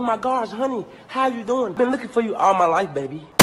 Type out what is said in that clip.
Oh my gosh, honey, how you doing? Been looking for you all my life, baby.